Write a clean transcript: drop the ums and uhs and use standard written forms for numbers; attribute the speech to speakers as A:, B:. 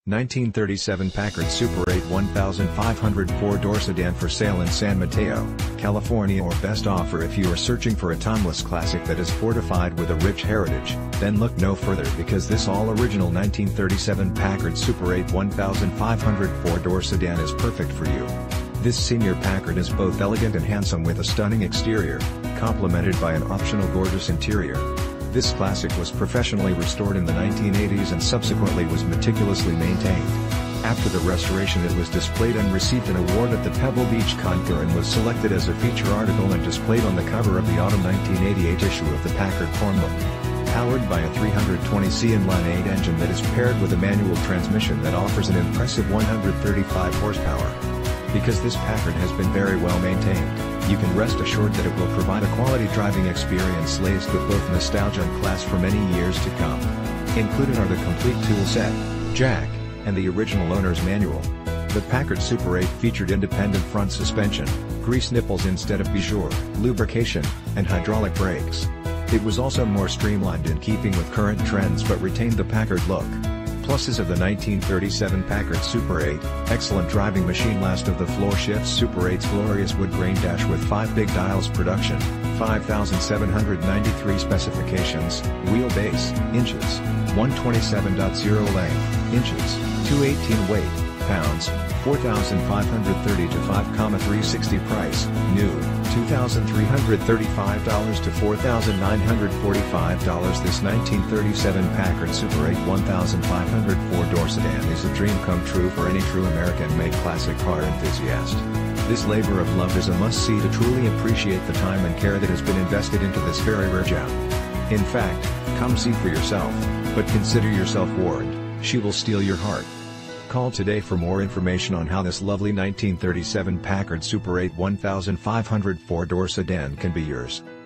A: 1937 Packard Super 8 1500 4-door sedan for sale in San Mateo, California. Or best offer if you are searching for a timeless classic that is fortified with a rich heritage, then look no further, because this all-original 1937 Packard Super 8 1500 4-door sedan is perfect for you. This senior Packard is both elegant and handsome with a stunning exterior, complemented by an optional gorgeous interior. This classic was professionally restored in the 1980s and subsequently was meticulously maintained. After the restoration, it was displayed and received an award at the Pebble Beach Concours and was selected as a feature article and displayed on the cover of the autumn 1988 issue of the Packard Cornbook. Powered by a 320C inline 8 engine that is paired with a manual transmission that offers an impressive 135 horsepower. Because this Packard has been very well maintained, you can rest assured that it will provide a quality driving experience laced with both nostalgia and class for many years to come. Included are the complete tool set, jack, and the original owner's manual. The Packard Super 8 featured independent front suspension, grease nipples instead of Bijur, lubrication, and hydraulic brakes. It was also more streamlined in keeping with current trends but retained the Packard look. Pluses of the 1937 Packard Super 8: excellent driving machine, last of the floor shifts, Super 8's glorious wood grain dash with 5 big dials, production, 5,793 specifications, wheelbase, inches, 127.0 length, inches, 218 weight, pounds, 4,530 to 5,360 price, new, $2,335 to $4,945. This 1937 Packard Super 8 1500 4-door sedan is a dream come true for any true American-made classic car enthusiast. This labor of love is a must-see to truly appreciate the time and care that has been invested into this very rare gem. In fact, come see for yourself, but consider yourself warned, she will steal your heart. Call today for more information on how this lovely 1937 Packard Super 8 1500 4-door sedan can be yours.